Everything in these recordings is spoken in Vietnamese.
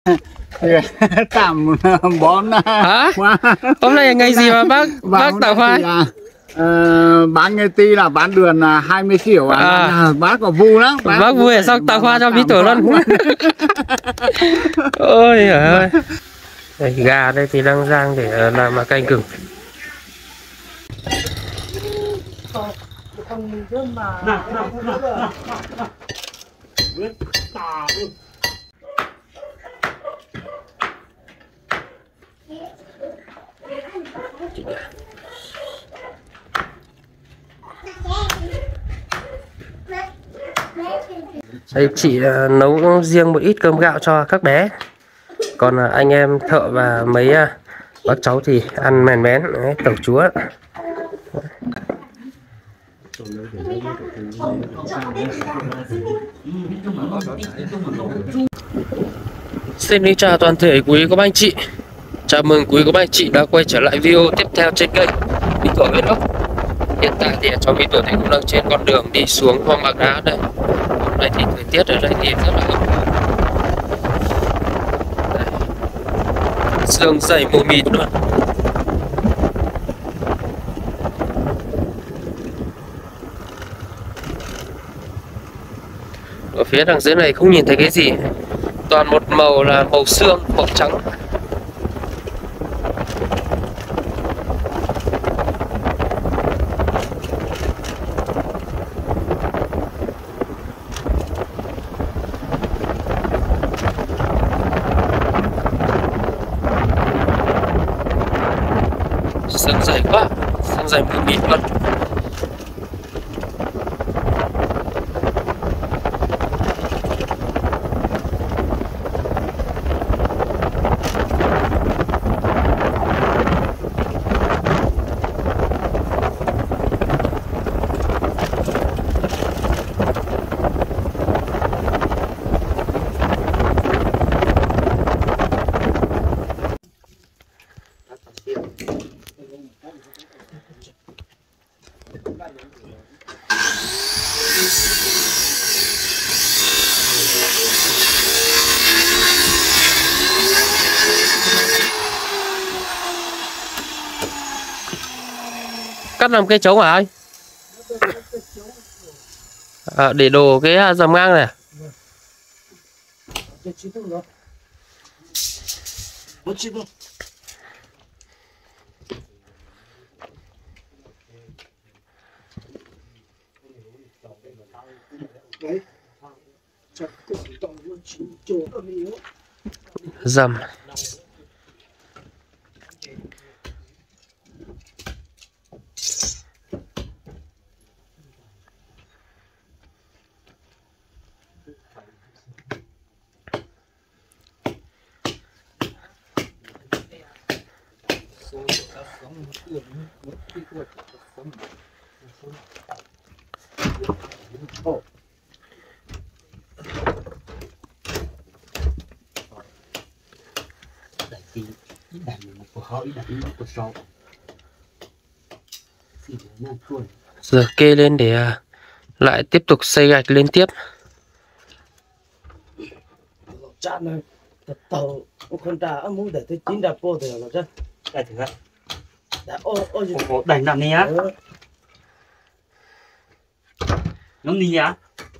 Tạm bón Hả? Hôm nay là ngày gì mà bác tặng hoa? Bán ngày ti là bán đường 20 triệu bác có vui lắm. Bác vui là xong tặng hoa cho bí tuổi luôn. Ôi giời ơi. Đây, gà đây thì đang rang để làm canh gừng. Đây chị nấu riêng một ít cơm gạo cho các bé. Còn anh em thợ và mấy bác cháu thì ăn mèn mén tẩu chúa. Xin kính chào toàn thể quý cô bác anh chị. Chào mừng quý cô bác anh chị đã quay trở lại video tiếp theo trên kênh Bí Tuổi Vlog. Hiện tại thì cháu Bí Tuổi thì cũng đang trên con đường đi xuống Hoang Mạc Đá đây. Hôm nay thì thời tiết ở đây thì rất là ấm. Sương dày mù mịt luôn. Ở phía đằng dưới này không nhìn thấy cái gì, toàn một màu là màu sương, màu trắng. Sương dày quá, sương dày mù mịt luôn. Cắt làm cây trống hả anh? Để đổ cái dầm ngang này. Dầm. Giờ kê lên để lại tiếp tục xây gạch lên tiếp. Chạm này tàu con ta muốn để tới 9 đạp cô thì là chứ đây thử đã ô đánh làm này á nó đi á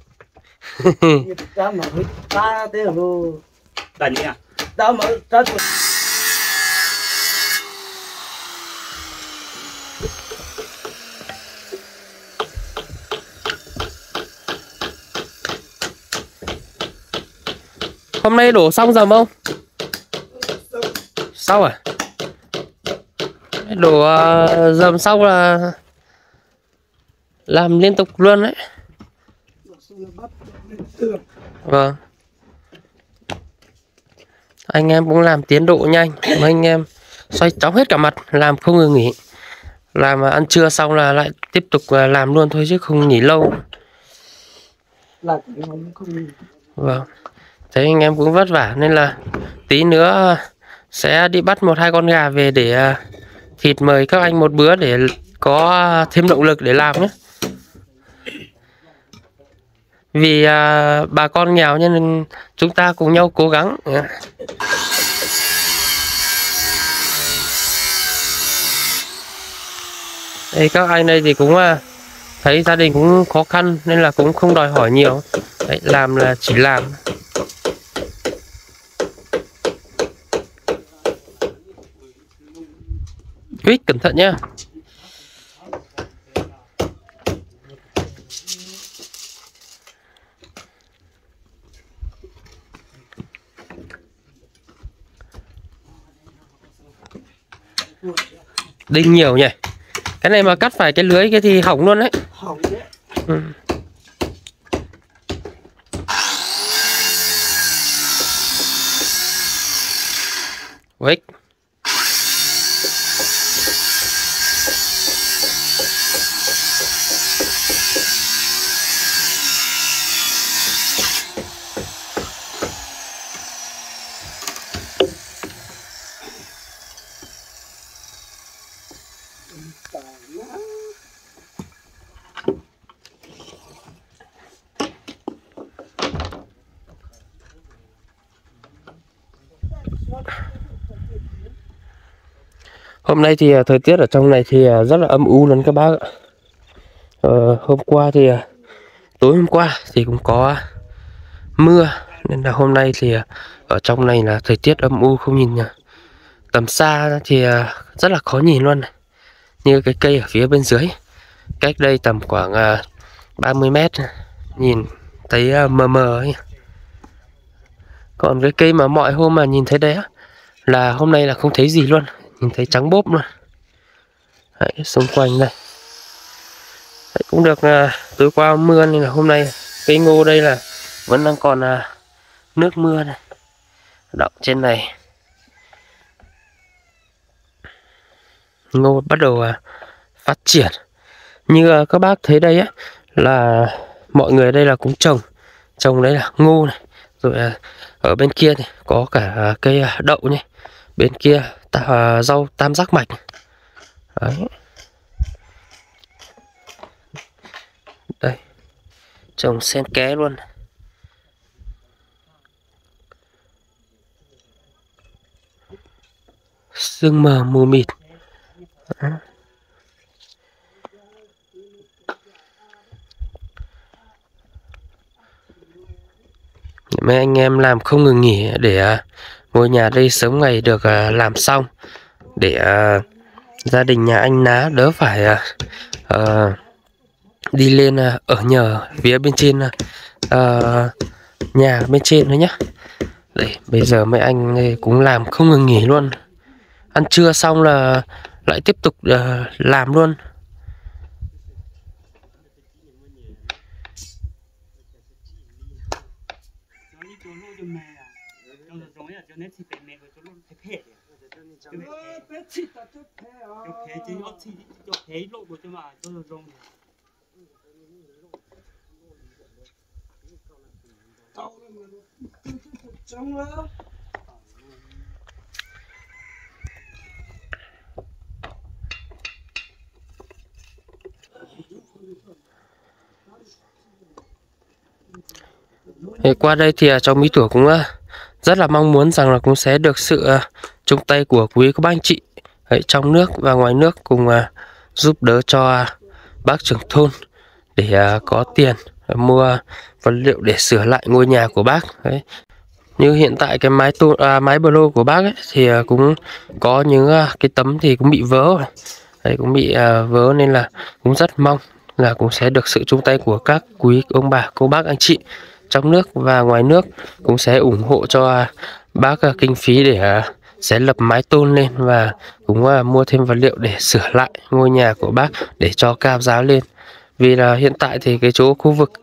ta mà ta thế rồi đánh nhỉ ta mà ta Hôm nay đổ xong dầm không? Sau à? Đổ dầm xong là làm liên tục luôn đấy. Vâng. Anh em cũng làm tiến độ nhanh. Mà anh em xoay chóng hết cả mặt, làm không ngừng nghỉ. Làm ăn trưa xong là lại tiếp tục làm luôn thôi chứ không nghỉ lâu. Vâng. Thấy anh em cũng vất vả nên là tí nữa sẽ đi bắt 1-2 con gà về để thịt mời các anh một bữa để có thêm động lực để làm nhé. Vì bà con nghèo nên chúng ta cùng nhau cố gắng. Đây, các anh đây thì cũng thấy gia đình cũng khó khăn nên là cũng không đòi hỏi nhiều. Đấy, làm là chỉ làm. Quýt cẩn thận nhá. Đinh nhiều nhỉ. Cái này mà cắt phải cái lưới kia thì hỏng luôn đấy. Hỏng đấy. Ừ. Quýt. Hôm nay thì thời tiết ở trong này thì rất là âm u luôn các bác ạ. Hôm qua thì tối hôm qua thì cũng có mưa nên là hôm nay thì ở trong này là thời tiết âm u, không nhìn tầm xa thì rất là khó nhìn luôn này. Như cái cây ở phía bên dưới cách đây tầm khoảng 30 mét nhìn thấy mờ mờ ấy. Còn cái cây mà mọi hôm mà nhìn thấy đấy là hôm nay là không thấy gì luôn, nhìn thấy trắng bốp luôn. Đấy, xung quanh này đấy, cũng được tối qua mưa nên là hôm nay cây ngô đây là vẫn đang còn nước mưa này đọng trên này. Ngô bắt đầu phát triển. Như các bác thấy đây á là mọi người đây là cũng trồng đấy là ngô này, rồi ở bên kia thì có cả cây đậu này, bên kia rau tam giác mạch. Đấy. Đây, trồng xen ké luôn. Sương mờ mù mịt. Đó. Mấy anh em làm không ngừng nghỉ để ngôi nhà đây sớm ngày được làm xong, để gia đình nhà anh Ná đỡ phải đi lên ở nhờ phía bên trên nhà bên trên nữa nhá. Đây, bây giờ mấy anh cũng làm không ngừng nghỉ luôn. Ăn trưa xong là lại tiếp tục làm luôn. Qua đây thì cháu Mỹ Tủa cũng rất là mong muốn rằng là cũng sẽ được sự chung tay của quý các bác anh chị trong nước và ngoài nước cùng giúp đỡ cho bác trưởng thôn để có tiền mua vật liệu để sửa lại ngôi nhà của bác. Đấy. Như hiện tại cái mái bờ lô của bác ấy, thì cũng có những cái tấm thì cũng bị vỡ rồi. Đấy, cũng bị vỡ nên là cũng rất mong là cũng sẽ được sự chung tay của các quý ông bà cô bác anh chị trong nước và ngoài nước cũng sẽ ủng hộ cho bác kinh phí để sẽ lập mái tôn lên và cũng mua thêm vật liệu để sửa lại ngôi nhà của bác để cho cao giáo lên. Vì là hiện tại thì cái chỗ khu vực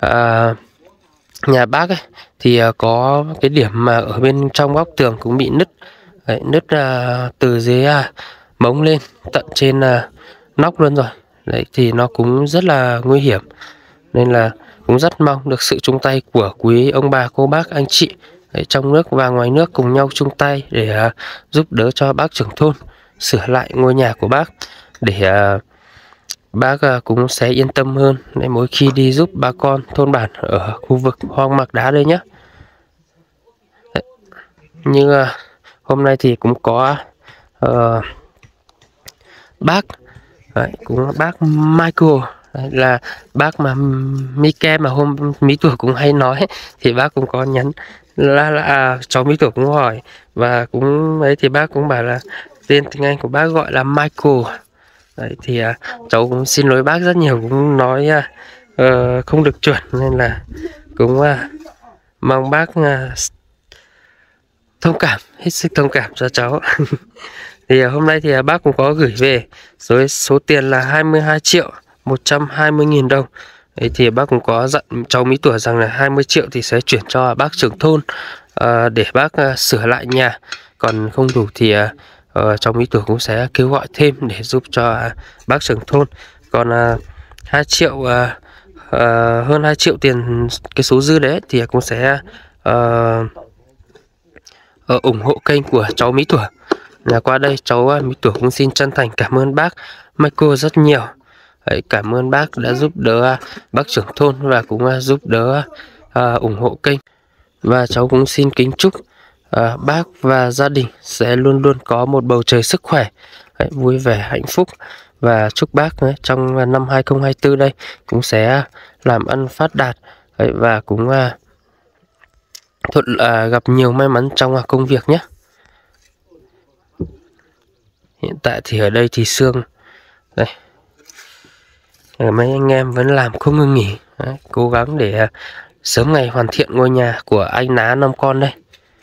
nhà bác ấy thì có cái điểm mà ở bên trong góc tường cũng bị nứt. Đấy, nứt từ dưới mống lên tận trên nóc luôn rồi. Đấy thì nó cũng rất là nguy hiểm, nên là cũng rất mong được sự chung tay của quý ông bà cô bác anh chị trong nước và ngoài nước cùng nhau chung tay để giúp đỡ cho bác trưởng thôn sửa lại ngôi nhà của bác để bác cũng sẽ yên tâm hơn để mỗi khi đi giúp bà con thôn bản ở khu vực hoang mạc đá đây nhé. Như hôm nay thì cũng có bác cũng bác Michael, là bác mà Mike mà hôm Mỹ Tuổi cũng hay nói, thì bác cũng có nhắn là cháu Mỹ Tuổi cũng hỏi và cũng ấy, thì bác cũng bảo là tên tiếng Anh của bác gọi là Michael. Đấy, thì cháu cũng xin lỗi bác rất nhiều, cũng nói không được chuẩn, nên là cũng mong bác thông cảm, hết sức thông cảm cho cháu. Thì hôm nay thì bác cũng có gửi về số tiền là 22 triệu 120 nghìn đồng. Đấy, thì bác cũng có dặn cháu Mỹ Tuổi rằng là 20 triệu thì sẽ chuyển cho bác trưởng thôn để bác sửa lại nhà. Còn không đủ thì cháu Mỹ Tuổi cũng sẽ kêu gọi thêm để giúp cho bác trưởng thôn. Còn 2 triệu hơn 2 triệu tiền cái số dư đấy thì cũng sẽ ủng hộ kênh của cháu Mỹ Tuổi. Là qua đây cháu Mỹ Tuổi cũng xin chân thành cảm ơn bác Michael rất nhiều. Đấy, cảm ơn bác đã giúp đỡ bác trưởng thôn và cũng giúp đỡ ủng hộ kênh. Và cháu cũng xin kính chúc bác và gia đình sẽ luôn luôn có một bầu trời sức khỏe, vui vẻ, hạnh phúc. Và chúc bác trong năm 2024 đây cũng sẽ làm ăn phát đạt và cũng gặp nhiều may mắn trong công việc nhé. Hiện tại thì ở đây thì sương đây, mấy anh em vẫn làm không ngừng nghỉ. Đấy, cố gắng để sớm ngày hoàn thiện ngôi nhà của anh Ná 5 con đây.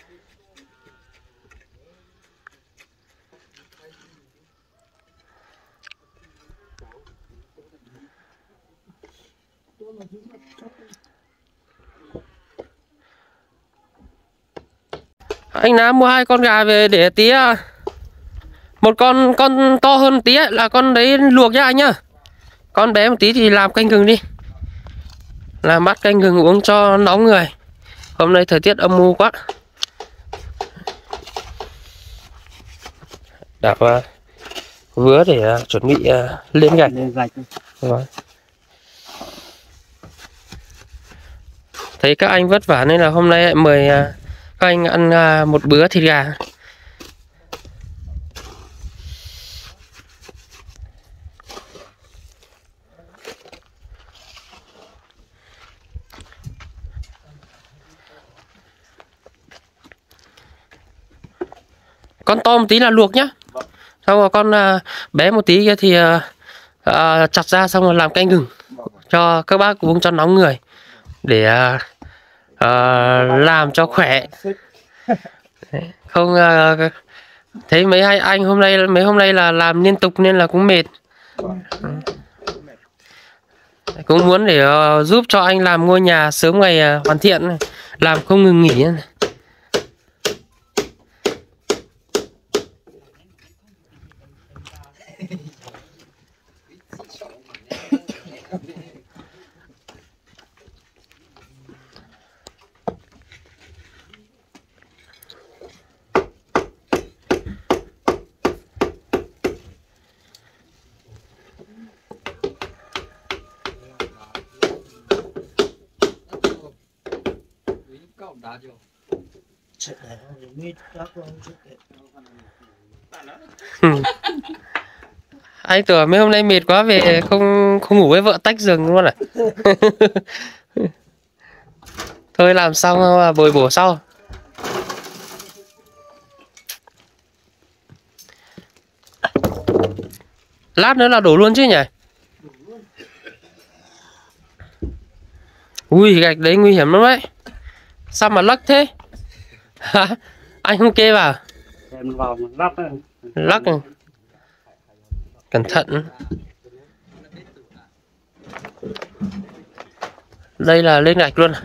Anh Ná mua 2 con gà về để tí một con to hơn tí ấy, là con đấy luộc nhá anh nhá. Con bé một tí thì làm canh gừng đi, làm bát canh gừng uống cho nóng người. Hôm nay thời tiết âm u quá. Đạp vứa để chuẩn bị lên gạch. Thấy các anh vất vả nên là hôm nay lại mời các anh ăn một bữa thịt gà. Con to một tí là luộc nhá. Xong rồi con bé một tí kia thì chặt ra xong rồi làm canh gừng cho các bác uống cho nóng người, để làm cho khỏe. Không thấy mấy hai anh mấy hôm nay là làm liên tục nên là cũng mệt. Cũng muốn để giúp cho anh làm ngôi nhà sớm ngày hoàn thiện, làm không ngừng nghỉ. Anh tưởng mấy hôm nay mệt quá về không ngủ với vợ tách giường luôn à. Thôi làm xong bồi bổ sau. Lát nữa là đổ luôn chứ nhỉ. Ui, gạch đấy nguy hiểm lắm đấy. Sao mà lắc thế? Hả? Anh không kê vào. Em vào lắc. Lắc này. Cẩn thận. Đây là lên gạch luôn.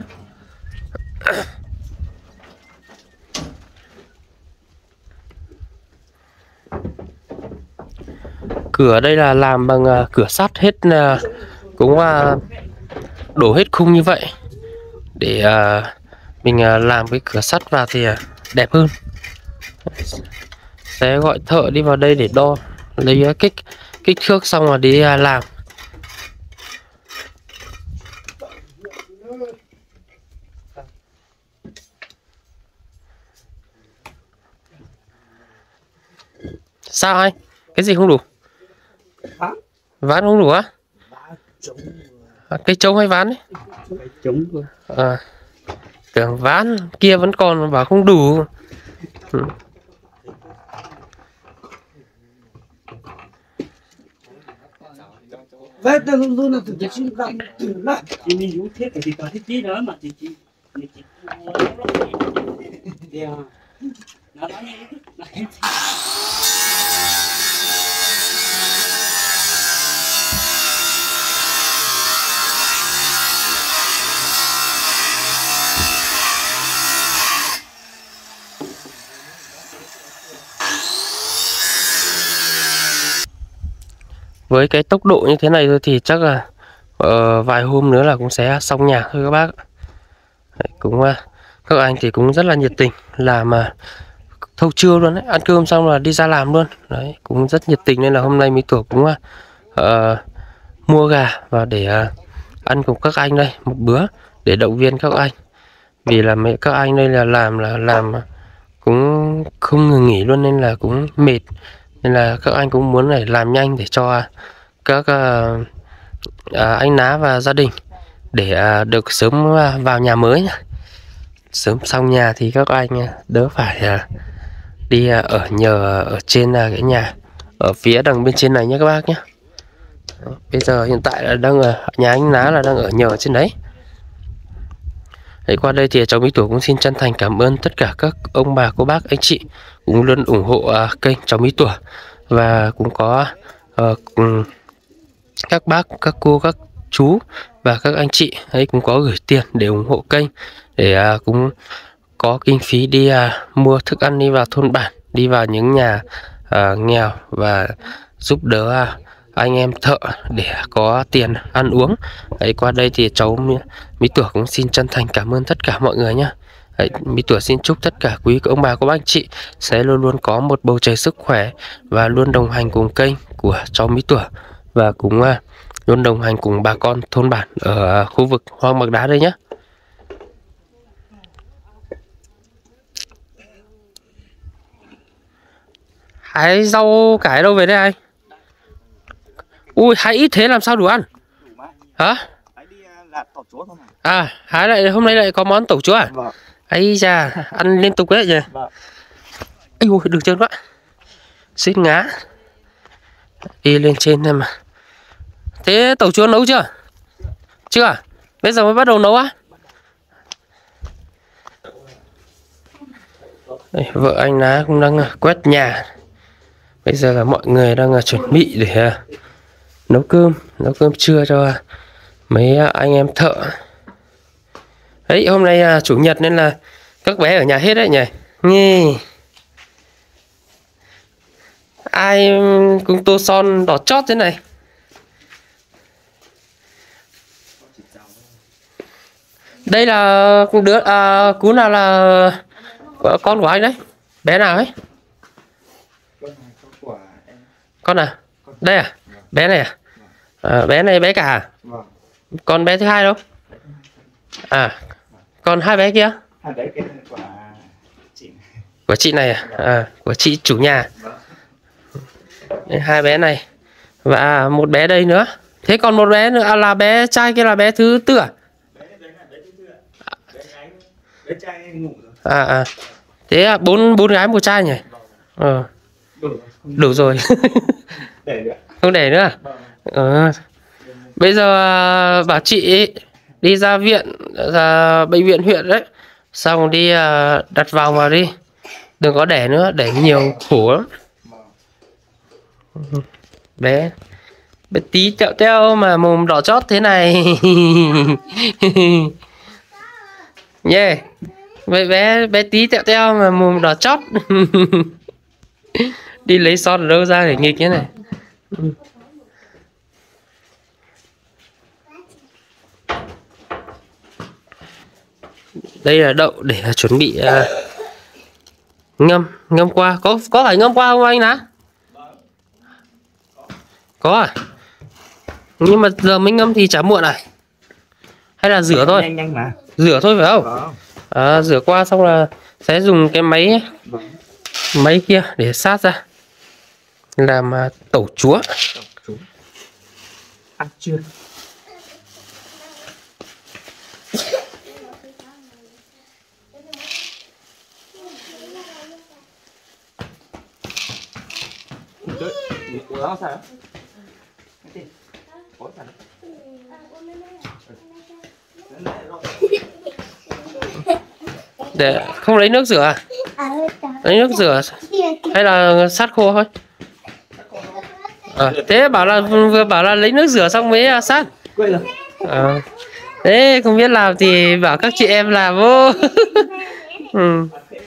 Cửa đây là làm bằng cửa sắt hết, cũng đổ hết khung như vậy để mình làm cái cửa sắt vào thì đẹp hơn. Sẽ gọi thợ đi vào đây để đo lấy kích thước xong rồi đi làm. Sao anh? Cái gì không đủ? Ván. Ván không đủ á? Trống. Cây trống hay ván ấy? Trống thôi. À, tưởng ván kia vẫn còn mà bảo không đủ. Vậy ta luôn là từ xin làm từ mà chỉ mình dùng thiết thì có thiết gì nữa mà chỉ nó nói như Với cái tốc độ như thế này thôi thì chắc là vài hôm nữa là cũng sẽ xong nhà thôi các bác. Đấy, cũng các anh thì cũng rất là nhiệt tình làm thâu trưa luôn đấy, ăn cơm xong là đi ra làm luôn. Đấy, cũng rất nhiệt tình nên là hôm nay Mỹ Tổ cũng mua gà và để ăn cùng các anh đây một bữa để động viên các anh. Vì là các anh đây là làm cũng không ngừng nghỉ luôn nên là cũng mệt. Nên là các anh cũng muốn để làm nhanh để cho các anh Ná và gia đình để được sớm vào nhà mới nhá. Sớm xong nhà thì các anh đỡ phải đi ở nhờ ở trên cái nhà ở phía đằng bên trên này nhé các bác nhé. Bây giờ hiện tại là đang ở nhà anh Ná là đang ở nhờ trên đấy. Đấy, qua đây thì cháu Mỹ Tổ cũng xin chân thành cảm ơn tất cả các ông bà cô bác anh chị cũng luôn ủng hộ kênh cháu Mỹ Tổ, và cũng có các bác, các cô, các chú và các anh chị ấy cũng có gửi tiền để ủng hộ kênh, để cũng có kinh phí đi mua thức ăn đi vào thôn bản, đi vào những nhà nghèo và giúp đỡ anh em thợ để có tiền ăn uống. Đấy, qua đây thì cháu Mỹ Tổ cũng xin chân thành cảm ơn tất cả mọi người nhé. Đấy, Mỹ Tổ xin chúc tất cả quý ông bà cô bác anh chị sẽ luôn luôn có một bầu trời sức khỏe và luôn đồng hành cùng kênh của cháu Mỹ Tổ, và cũng luôn đồng hành cùng bà con thôn bản ở khu vực Hoang Mạc Đá đây nhé. Hái rau cải đâu về đây anh? Ui, hái ít thế làm sao đủ ăn? Hả? À, hái lại hôm nay lại có món tẩu chúa à? Vâng. Ấy da, ăn liên tục đấy nhỉ? Vâng. Ây ui, được trơn quá. Xít ngá. Đi lên trên này mà. Thế tẩu chúa nấu chưa? Chưa à? Bây giờ mới bắt đầu nấu á? Đây, vợ anh Ná cũng đang quét nhà. Bây giờ là mọi người đang chuẩn bị để nấu cơm trưa cho mấy anh em thợ. Đấy, hôm nay chủ nhật nên là các bé ở nhà hết đấy nhỉ. Nghe ai cũng tô son đỏ chót thế này. Đây là đứa cú nào là con của anh đấy? Bé nào ấy? Con à? Đây à? Bé này à? Bé này bé cả à? Còn bé thứ hai đâu? À, còn hai bé kia? Của chị này à? À, của chị chủ nhà. Đây, hai bé này và một bé đây nữa. Thế còn một bé nữa là bé trai kia là bé thứ tư à? À, thế bốn gái một trai nhỉ? Đủ rồi. Không để nữa à? Bây giờ bảo chị đi ra bệnh viện huyện đấy, xong đi đặt vòng vào đi, đừng có đẻ nữa, đẻ nhiều khổ lắm. Bé tí tẹo teo mà mồm đỏ chót thế này. Yeah. Vậy bé tí tẹo teo mà mồm đỏ chót. Đi lấy son ở đâu ra để nghịch thế này. Đây là đậu để chuẩn bị ngâm qua. Có phải ngâm qua không anh Ná? Có à? Nhưng mà giờ mới ngâm thì chả muộn à? Hay là rửa thôi? Nhanh mà. Rửa thôi phải không? À, rửa qua xong là sẽ dùng cái máy kia để sát ra. làm tẩu chúa. Ăn chưa? Để không lấy nước rửa à? Lấy nước rửa hay là sát khô thôi? Thế bảo là vừa bảo là lấy nước rửa xong mới sát. Thế không biết làm thì bảo các chị em làm vô. Ừ.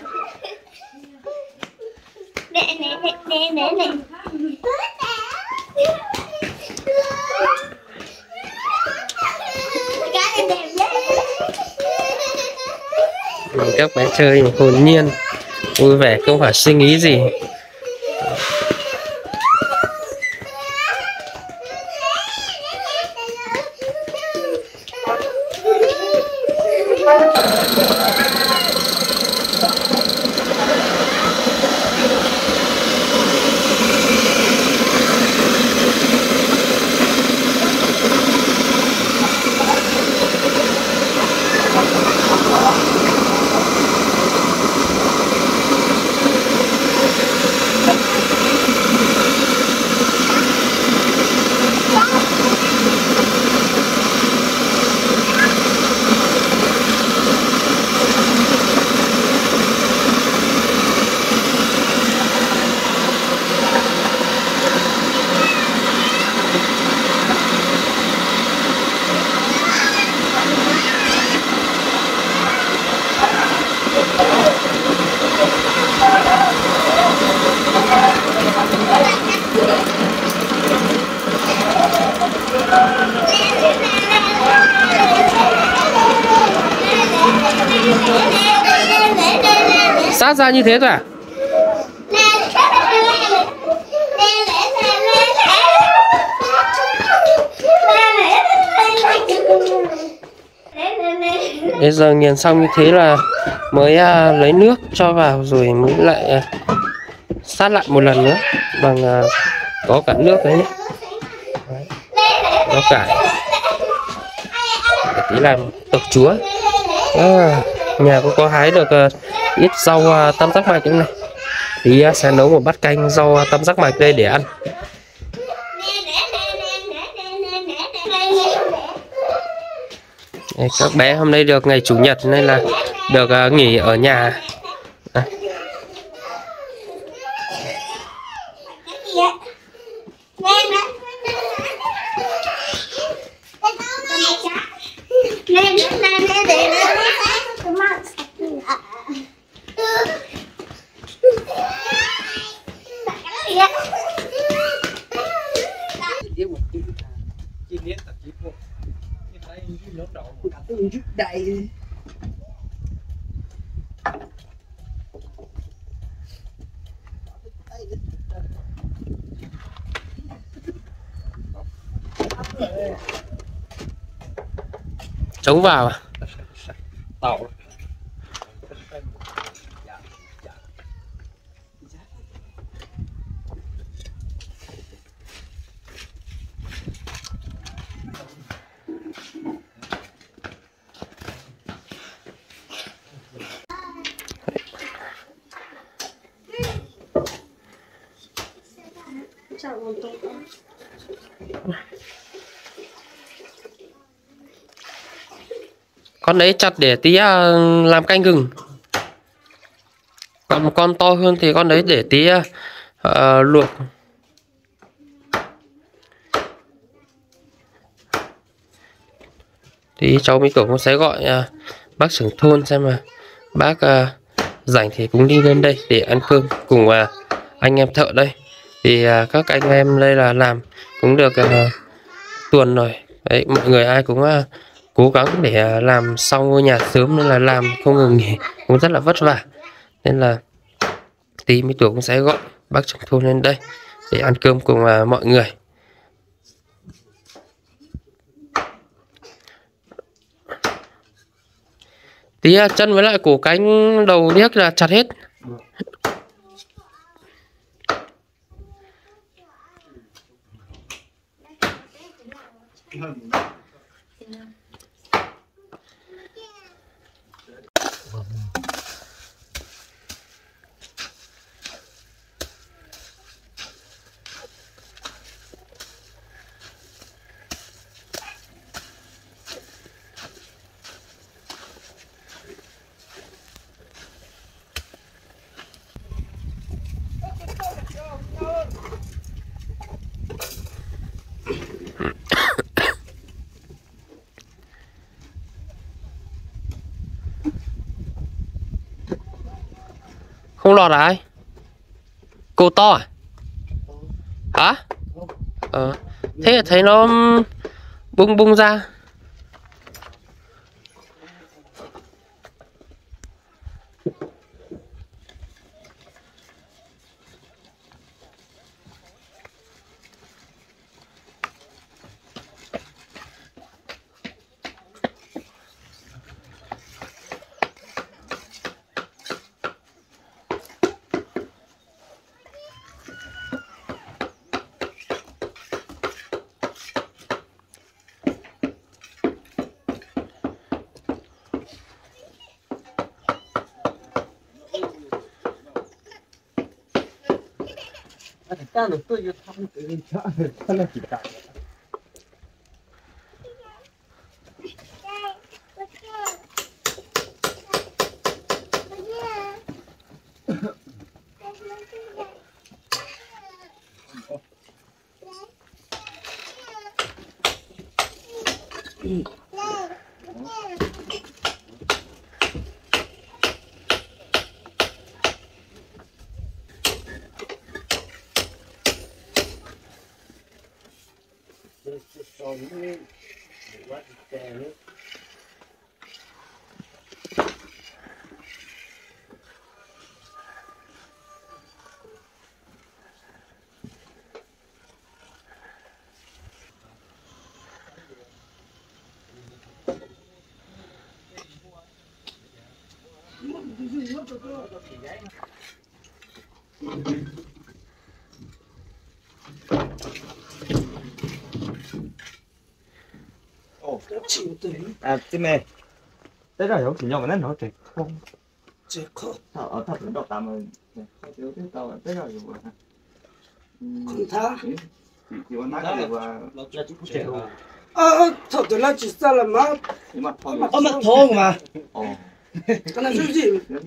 Các bé chơi hồn nhiên, vui vẻ, không phải suy nghĩ gì. Sát ra như thế thôi à? Bây giờ nghiền xong như thế là mới lấy nước cho vào rồi mới lại sát lại một lần nữa bằng có cả nước đấy nhé. Có cải để tí làm tộc chúa. Nhà cũng có hái được ít rau tam giác mạch này. Tí sẽ nấu một bát canh rau tam giác mạch đây để ăn. Đây, các bé hôm nay được ngày chủ nhật nên là được nghỉ ở nhà. Đầy Chống vào à? tàu Con đấy chặt để tí làm canh gừng. Còn một con to hơn thì con đấy để tí luộc. Thì cháu Mỹ Tổ cũng sẽ gọi bác trưởng thôn xem mà bác rảnh thì cũng đi lên đây để ăn cơm cùng anh em thợ đây. Thì các anh em đây là làm cũng được tuần rồi. Đấy, mọi người ai cũng cố gắng để làm xong ngôi nhà sớm nên là làm không ngừng nghỉ, cũng rất là vất vả. Nên là tí Mỹ Tổ cũng sẽ gọi bác trưởng thôn lên đây để ăn cơm cùng mọi người. Tí chân với lại cổ cánh đầu điếc là chặt hết. Không lọt à ai? Cô to à? Hả? Thế thấy nó bung bung ra. ta được tôi thăm tự nhiên chợ thật là chỉ tại Tim này, thế là chỉ nhau mà nó trẻ không, trẻ không, ở thật nó đọc tạm rồi, không thiếu thế tao thế là rồi, không tha, chỉ muốn nói là trẻ không, thật là chỉ sao là mà mặt thon mà, cái này gì?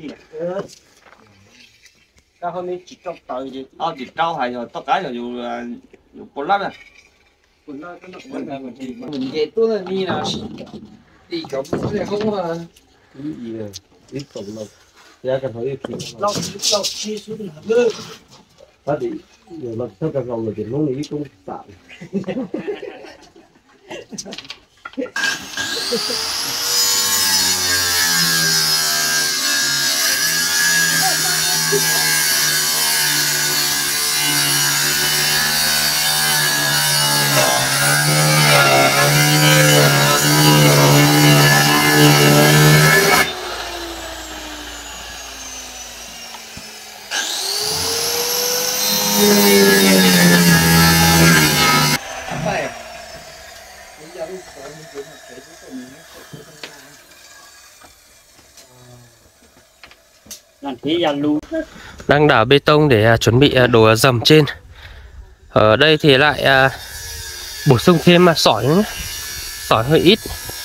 Tao hôm nay chỉ trong tờ gì, chỉ trâu hay rồi tất cả là dù bột lắm nè. Mình dễ tôi là đi nào đi cổng sẽ không mà cái gì này ít tổng lộc ra cần phải ít lộc chi xuống là lơ ta đi giờ lộc theo cả gầu là chỉ nông lý công tạo Đang đảo bê tông để chuẩn bị đổ dầm trên. Ở đây thì lại bổ sung thêm sỏi nữa. Sỏi hơi ít.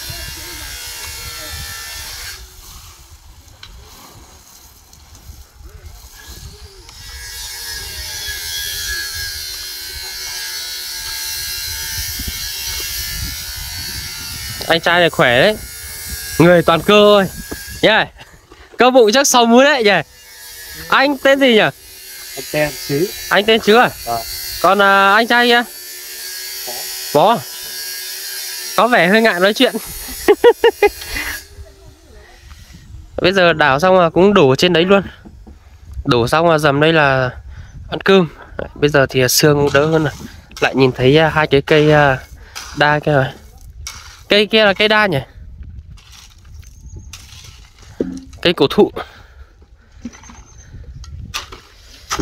Anh trai này khỏe đấy, người toàn cơ thôi nhá. Cơ bụng chắc 6 múi đấy nhỉ. Anh tên gì nhỉ? anh tên chứ. Anh tên chứ à? Còn anh trai kia? Bó. Có vẻ hơi ngại nói chuyện. Bây giờ đảo xong là cũng đổ trên đấy luôn. Đổ xong là dầm đây là ăn cơm. Bây giờ thì xương cũng đỡ hơn rồi. Lại nhìn thấy hai cái cây đa kia rồi. Cây kia là cây đa nhỉ? Cây cổ thụ.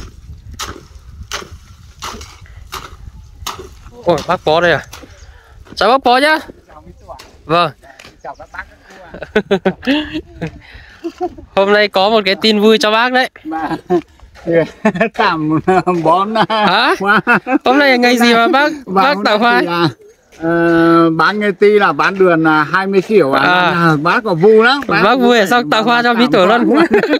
Ôi bác Bó đây à? Chào bác Phó nhá. Vâng. Chào các bác các cô. Hôm nay có một cái tin vui cho bác đấy. Mà tạm bón Hả? Hôm nay là ngày gì mà bác tặng hoa? Bán nghe ti là bán đường 20 triệu bác có vui lắm. Bác vui ở xong tặng hoa cho Mỹ Tuổi luôn.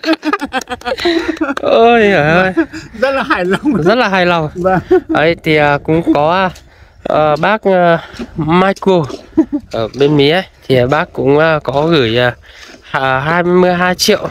Ôi trời ơi. Rất là hài lòng. Rất là hài lòng. Đấy thì cũng có bác Michael ở bên Mỹ ấy, thì bác cũng có gửi 22 triệu.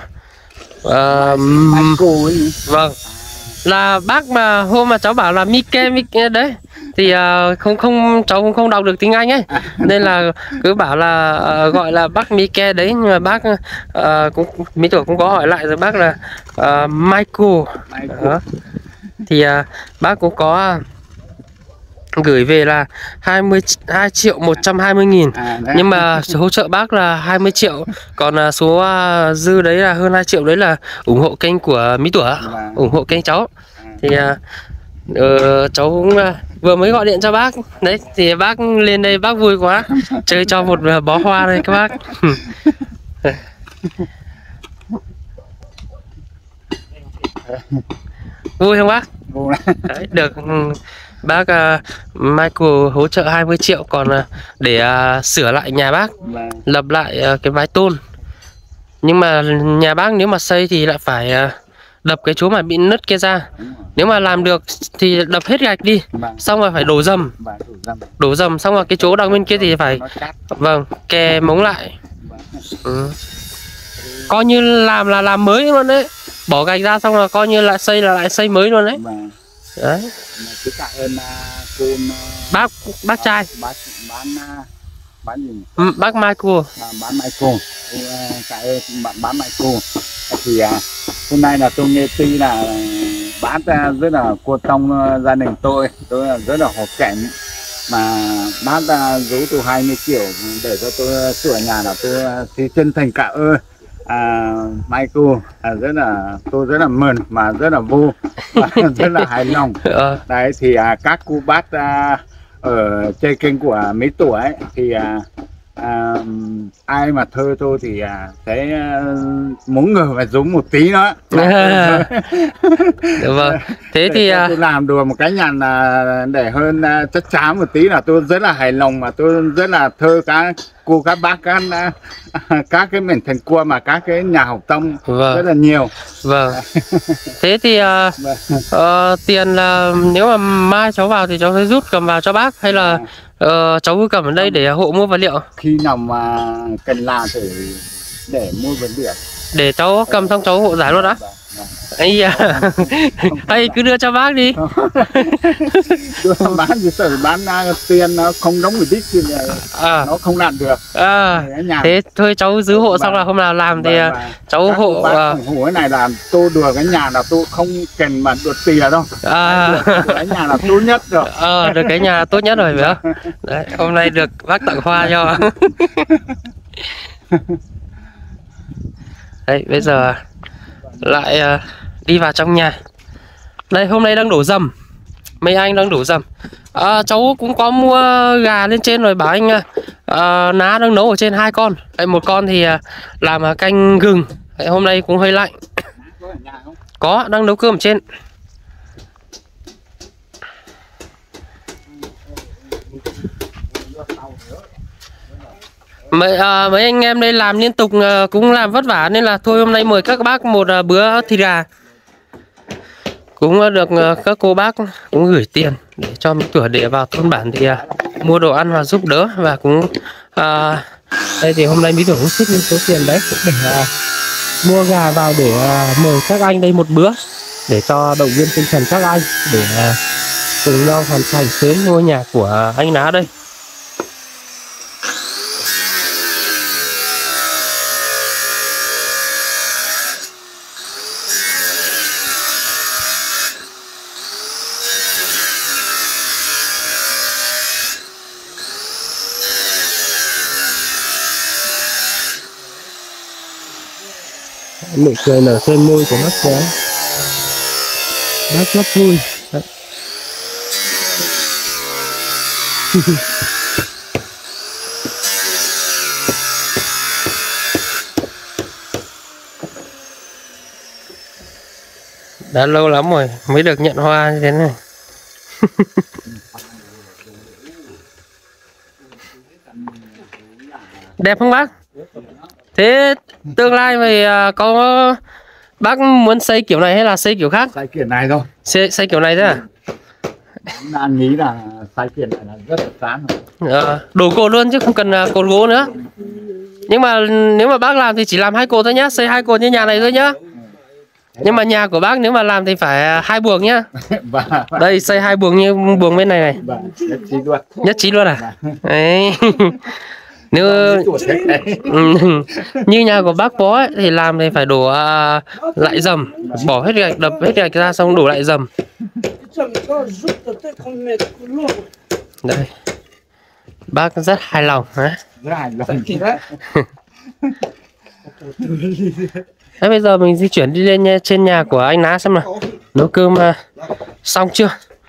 Vâng, là bác mà hôm mà cháu bảo là Mike đấy thì cháu cũng không đọc được tiếng Anh ấy, nên là cứ bảo là gọi là bác Mike đấy, nhưng mà bác cũng Mỹ Tuổi cũng có hỏi lại rồi, bác là Michael. Đó. Thì bác cũng có gửi về là 22 triệu 120 nghìn, nhưng mà hỗ trợ bác là 20 triệu, còn số dư đấy là hơn 2 triệu đấy là ủng hộ kênh của Mỹ Tuổi, ủng hộ kênh cháu. Thì cháu cũng vừa mới gọi điện cho bác đấy, thì bác lên đây bác vui quá, chơi cho một bó hoa đây các bác. Vui không bác? Vui. Đấy, được bác Michael hỗ trợ 20 triệu, còn để sửa lại nhà bác, lập lại cái mái tôn. Nhưng mà nhà bác nếu mà xây thì lại phải đập cái chỗ mà bị nứt kia ra. Nếu mà làm được thì đập hết gạch đi, xong rồi phải đổ dầm. Đổ dầm xong rồi cái chỗ đằng bên kia thì phải kè mống lại. Coi như làm là làm mới luôn đấy. Bỏ gạch ra xong rồi coi như lại xây mới luôn đấy. Đấy. Cảm ơn cô bác trai. Bán gì? Bác Michael. Bán Michael. Cảm ơn bán Michael. Thì hôm nay là tôi nghe tin là bán rất là cô trong gia đình tôi là rất là hổ cảnh, mà bác rú tôi 20 triệu để cho tôi sửa nhà, là tôi thì chân thành cảm ơn Michael. Tôi rất là mừng mà rất là vui và rất là hài lòng. Đấy thì các cô bác ở trên kênh của Mỹ Tuổi ấy, thì ai mà thơ tôi thì sẽ muốn người phải giống một tí nữa. Vâng. Thế thì tôi làm được một cái nhà là để hơn chắc chắn một tí, là tôi rất là hài lòng, mà tôi rất là thơ các cô các bác các cái miền thành cua mà các cái nhà học tâm rất là nhiều. Vâng. Thế thì tiền là nếu mà mai cháu vào thì cháu sẽ rút cầm vào cho bác, hay là cháu cứ cầm ở đây để hộ mua vật liệu? Khi nào mà cần làm thì để mua vật liệu. Để cháu cầm xong cháu hộ giải luôn đã. Ấy da. Hay cứ đưa cho bác đi. Đưa bán thì sợ bán tiền nó không đóng được đích thì nó không làm được. Thế thôi cháu giữ hộ xong là hôm nào làm thì cháu hộ. Hộ cái này là tôi được cái nhà là tôi không cần mà được tiền đâu. Cái nhà là tốt nhất rồi. Được cái nhà tốt nhất rồi phải không? Đấy, hôm nay được bác tặng hoa cho. Đấy, bây giờ lại đi vào trong nhà. Đây, hôm nay đang đổ dầm. Mấy anh đang đổ dầm. Cháu cũng có mua gà lên trên rồi, bảo anh ná đang nấu ở trên 2 con. Đấy, một con thì làm canh gừng. Đấy, hôm nay cũng hơi lạnh. Có, đang nấu cơm ở trên. Mấy anh em đây làm liên tục cũng làm vất vả, nên là thôi hôm nay mời các bác một bữa thịt gà. Cũng được các cô bác cũng gửi tiền để cho Mỹ Tuổi để vào thôn bản thì mua đồ ăn và giúp đỡ. Và cũng đây thì hôm nay Mỹ Tuổi cũng xích lên số tiền đấy để mua gà vào để mời các anh đây một bữa, để cho động viên tinh thần các anh để cùng nhau hoàn thành sớm ngôi nhà của anh Ná đây. Nụ cười nở trên môi của bác quá. Bác rất vui. Đã lâu lắm rồi mới được nhận hoa như thế này. Đẹp không bác? Thế tương lai thì có bác muốn xây kiểu này hay là xây kiểu khác? Sai kiểu này thôi. Xây kiểu này thế à? Đang nghĩ là sai kiểu này là rất là chán rồi. Đổ cột luôn chứ không cần cột gỗ nữa. Nhưng mà nếu mà bác làm thì chỉ làm 2 cột thôi nhá, xây 2 cột như nhà này thôi nhá. Nhưng mà nhà của bác nếu mà làm thì phải 2 buồng nhá. Đây xây 2 buồng như buồng bên này này. Nhất trí luôn. Nhất trí luôn à? Đấy. Nếu như nhà của bác có ấy, thì làm thì phải đổ lại dầm, bỏ hết gạch, đập hết gạch ra xong đổ lại dầm. Đây. Bác rất hài lòng hả? Rất hài lòng. Thế bây giờ mình di chuyển đi lên trên nhà của anh Ná xem nào. Nấu cơm xong chưa?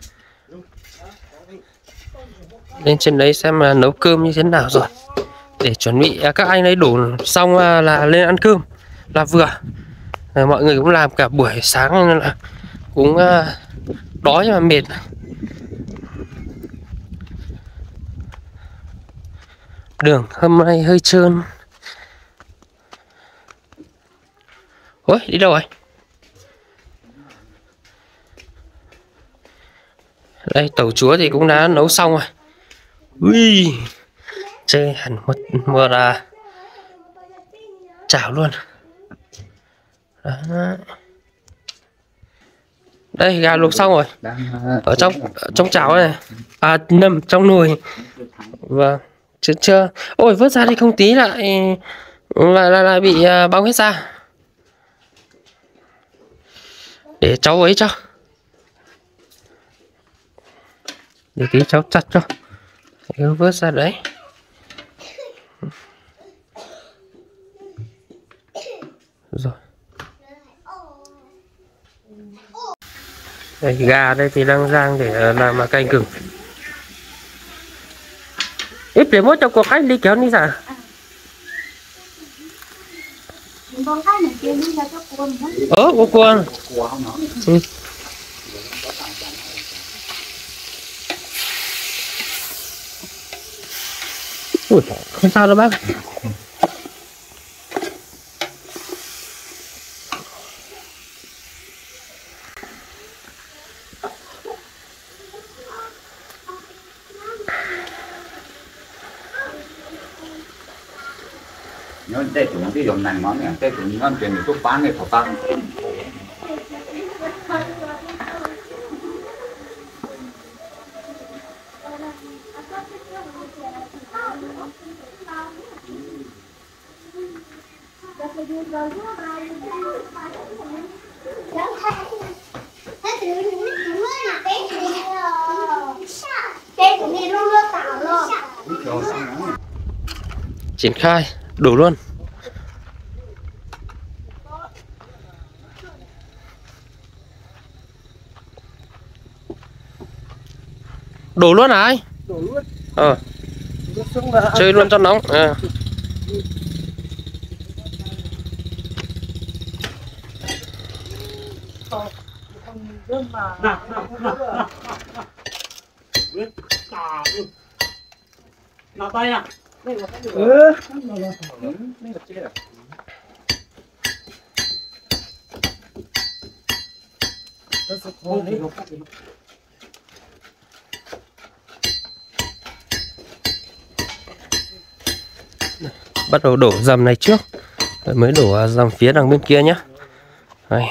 Lên trên đấy xem là nấu cơm như thế nào rồi. Để chuẩn bị các anh ấy đổ xong là lên ăn cơm là vừa. Mọi người cũng làm cả buổi sáng nên là cũng đói mà mệt. Đường hôm nay hơi trơn. Ôi, đi đâu rồi? Đây, tàu chúa thì cũng đã nấu xong rồi. Ui, chơi hẳn một chảo luôn. Đó. Đây, gà luộc xong rồi. Ở trong chảo này. Nằm trong nồi. Vâng, chưa. Ôi, vớt ra đi không tí lại bị bong hết ra. Để cháu ấy cho. Để tí cháu chặt cho. Cứ vớt ra đấy. Rồi. Đây, gà đây thì đang rang để làm canh gừng. Ít để mốt cho cuộc khách đi kéo đi ra. Có cuồng. Ừ. Ui, không sao đâu bác. Nhớ đây cũng cái dòng này món này, đây cũng ngon tiền để bán này thọ tăng. Triển khai, đổ luôn. Đổ luôn hả anh? Đổ luôn. Chơi luôn cho nóng. Nào tay à? Bắt đầu đổ dầm này trước rồi mới đổ dầm phía đằng bên kia nhé. Đây.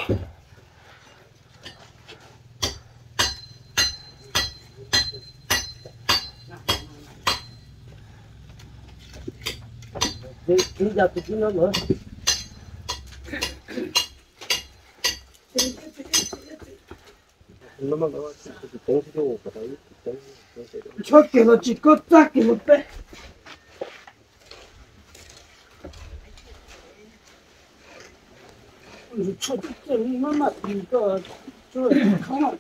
Cho nó chỉ có tác cái một bé. Cho cái nó mà thì có cho không.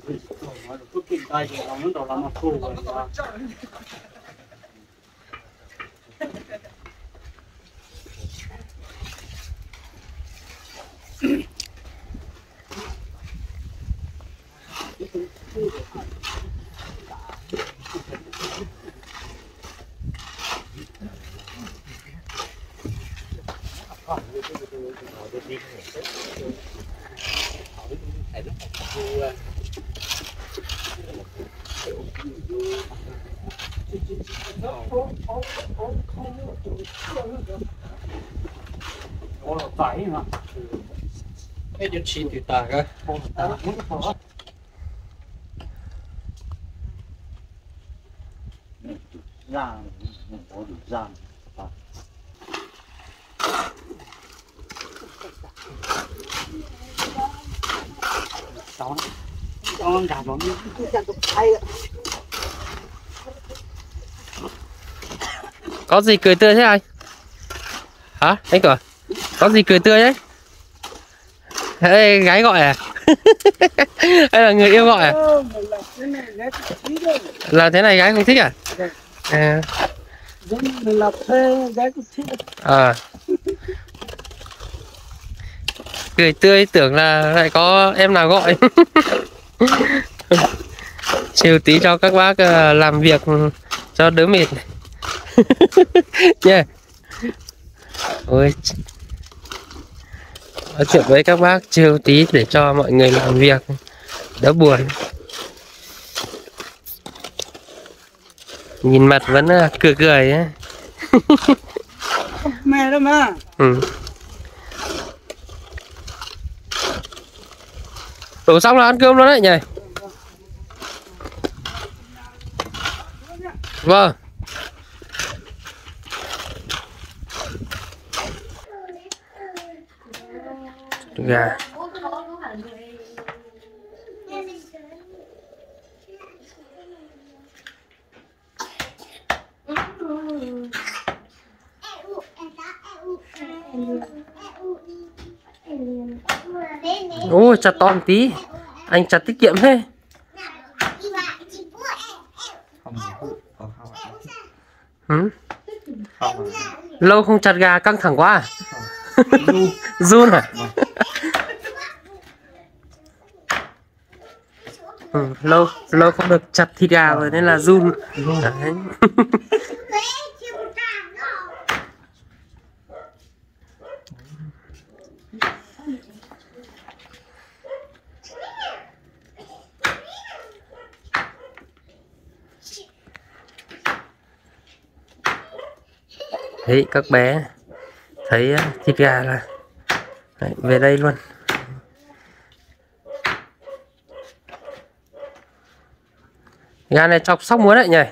Phải mà. Cái điều chỉnh thì ta cái. Ra có được ra. Con cả bọn cứ chặt tục tay. Có gì cười tươi thế anh? Hả? Anh Cửa? Có gì cười tươi đấy? Ê, gái gọi à? Hay là người yêu gọi à? Là thế này gái không thích à? À. Mình là thuê gái cũng thích. À. Cười tươi tưởng là lại có em nào gọi. Chiều tí cho các bác làm việc cho đỡ mệt. Nha. Ôi. Nói chuyện với các bác chiều tí để cho mọi người làm việc đỡ buồn. Nhìn mặt vẫn cười cười ấy. Mẹ đó mà. Ừ. Đổ xong là ăn cơm luôn đấy nhỉ? Vâng. Gà. Ôi chặt to một tí. Anh chặt tiết kiệm thế. Ừ? Lâu không chặt gà căng thẳng quá à? Run à? Ừ, lâu không được chặt thịt gà rồi nên là run. Đấy. Đấy, các bé thấy thịt gà là đấy, về đây luôn. Gà này chọc sóc muối đấy nhỉ?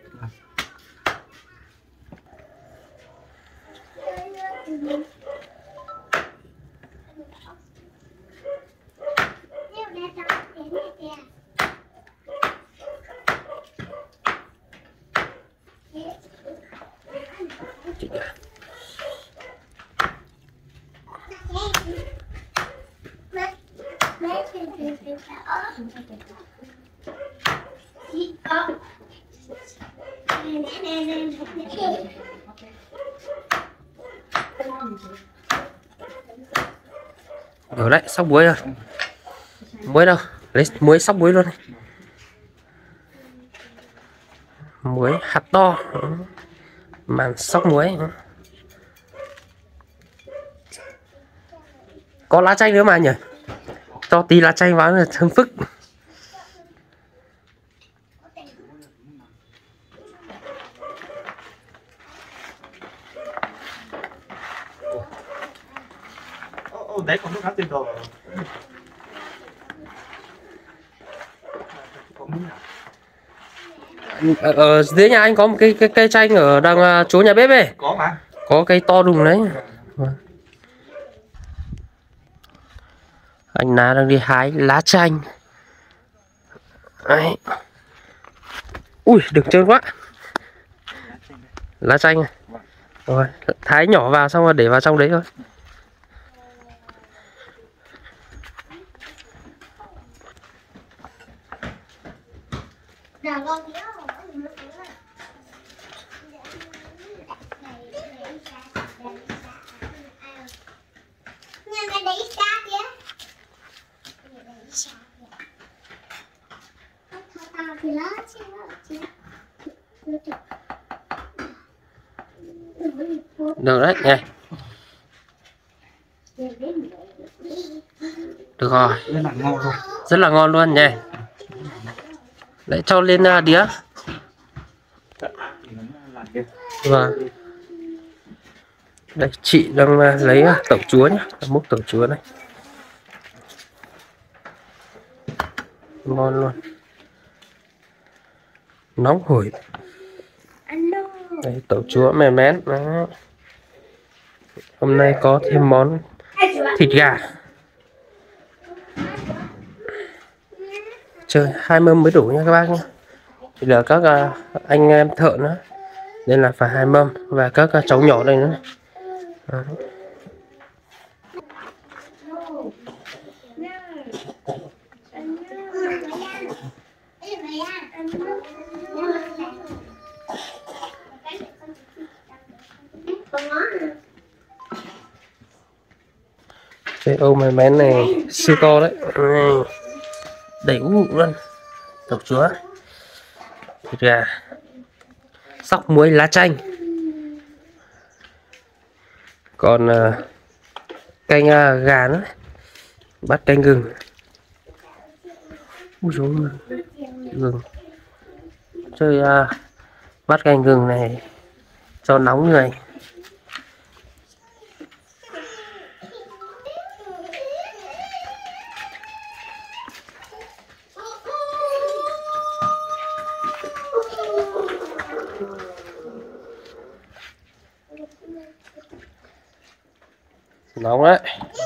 Rồi đấy, sóc muối rồi. Muối đâu? Lấy muối sóc muối luôn. Muối hạt to. Màn sóc muối. Có lá chanh nữa mà nhỉ? Cho tí lá chanh vào là thơm phức. Để con nước hấp trên đồ. Ở dưới nhà anh có một cái cây chanh ở đằng chỗ nhà bếp ấy. Có mà. Có cây to đùng đấy. Anh Na đang đi hái lá chanh. Đấy. Ui, đừng trơn quá. Lá chanh này. Rồi, thái nhỏ vào xong rồi để vào trong đấy thôi. Được đấy nha. Được rồi. Rất là ngon luôn nha. Đấy cho lên đĩa. Vâng. Đây chị đang lấy tẩu chúa nhá, múc tẩu chúa này. Ngon luôn. Nóng hổi. Đây tẩu chúa mềm mén. Đó. Hôm nay có thêm món thịt gà. Chơi 2 mâm mới đủ nha các bác nhé. Thì là các anh em thợ nữa nên là phải 2 mâm và các cháu nhỏ đây nữa này. Đó. Cái ô mày mén này siêu to đấy, đầy ú luôn. Tẩu chúa, thịt gà, sóc muối lá chanh, còn canh gà nữa, bát canh gừng. Úi dồi ôi, gừng. Chơi bát canh gừng này cho nóng người. Nóng đấy.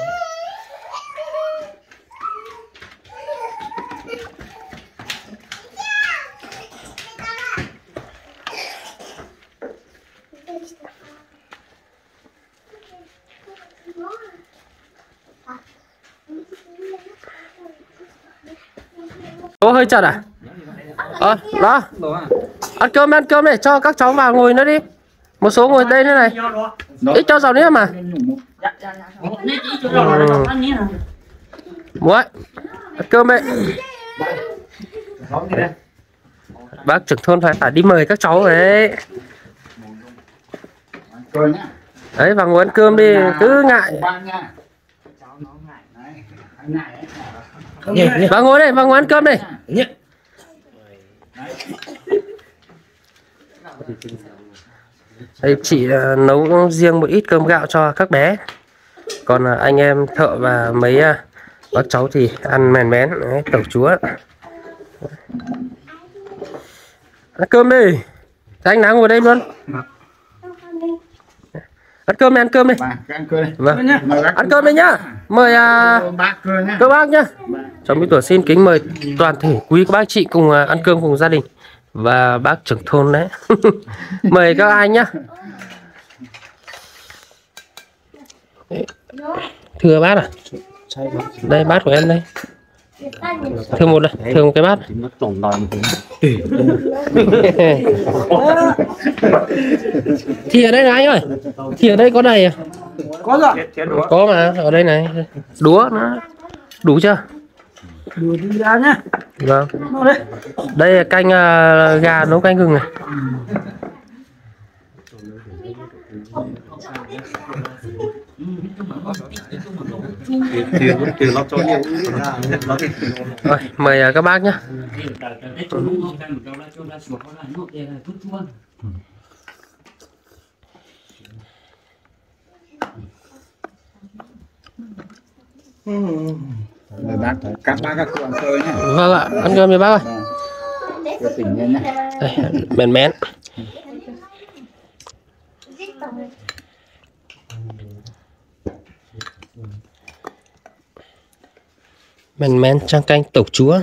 Ô hơi chật à? Đó. Ăn cơm này, cho các cháu vào ngồi nữa đi. Một số ngồi đây nữa này. Ít cho vào nữa mà. Muối. Ăn cơm đấy. Bác trưởng thôn phải đi mời các cháu đấy. Đấy vào ngồi ăn cơm đi, cứ ngại. Vào ngồi đây, vào ngồi ăn cơm đây. Đây chị nấu riêng một ít cơm gạo cho các bé. Còn anh em thợ và mấy bác cháu thì ăn mèn mén. Đấy, tẩu chúa. Ăn cơm đi. Thế anh Nắng ngồi đây luôn. Ăn cơm đi, ăn cơm đi. Vâng. Ăn cơm đi nhá. Mời các bác nhá. Trong buổi tuổi xin kính mời toàn thể quý các bác chị cùng ăn cơm cùng gia đình và bác trưởng thôn đấy. Mời các anh nhá. Thưa bác à? Đây bát của em đây. Thưa một đây, thưa một cái bát. Thì ở đây này anh ơi. Thì ở đây có này à? Có rồi. Có mà, ở đây này. Đũa nó đủ chưa? Đủ đi ra nhá. Vâng. Đây là canh gà nấu canh gừng này. Rồi, mời các bác nhé. Các bác các cụ ăn cơm nhé. Vâng ạ, ăn cơm đi bác ơi. Tỉnh lên nhé. Đây, mén mén. Mèn mén trang canh tẩu chúa.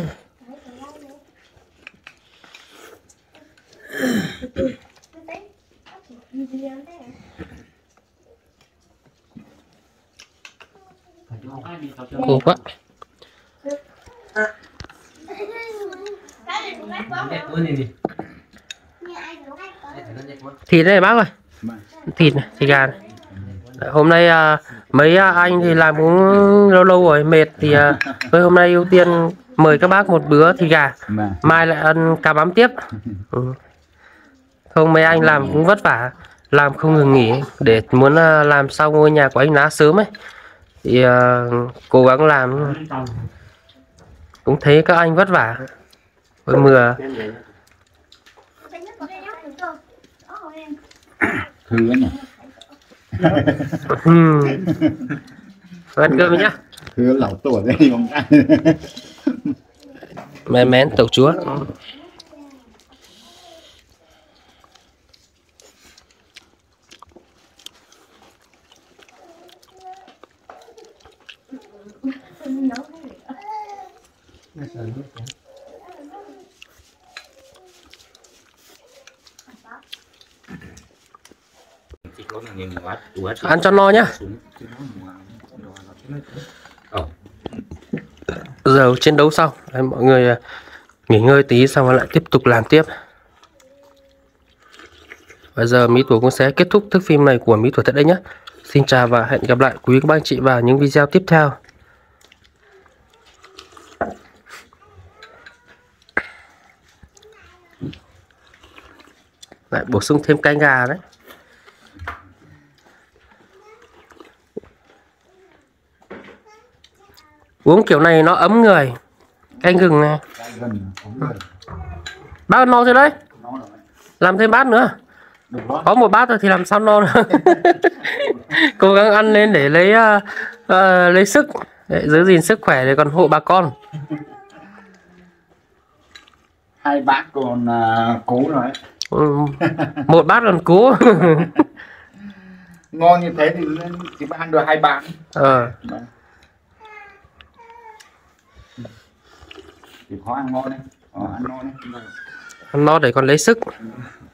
Khổ quá. Thịt đây bác ơi, thịt này, thịt gà này. Hôm nay mấy anh thì làm cũng lâu lâu rồi mệt thì tôi hôm nay ưu tiên mời các bác một bữa thịt gà, mai lại ăn cá bám tiếp. Không mấy anh làm cũng vất vả, làm không ngừng nghỉ để muốn làm xong ngôi nhà của anh Lá sớm ấy thì cố gắng làm, cũng thấy các anh vất vả với mưa. Thư nhỉ. Ăn cơm nhá. Thư lão tuổi đấy không ăn. Mén mén tàu chúa. Ăn cho no nhá. Giờ chiến đấu xong đấy, mọi người nghỉ ngơi tí xong rồi lại tiếp tục làm tiếp. Bây giờ Mỹ Tuổi cũng sẽ kết thúc thước phim này của Mỹ Tuổi tại đây nhé. Xin chào và hẹn gặp lại quý các anh chị vào những video tiếp theo. Lại bổ sung thêm canh gà đấy. Uống kiểu này nó ấm người. Canh gừng này. Bác no rồi đấy. Làm thêm bát nữa. Có một bát rồi thì làm sao no nữa. Cố gắng ăn lên để lấy sức, để giữ gìn sức khỏe để còn hộ bà con. 2 bát còn cố rồi đấy. Một bát còn cố. Ngon như thế thì chỉ ăn được 2 bát. Thì khó ăn ngon đấy. Ăn no đấy. Ăn no để còn lấy sức.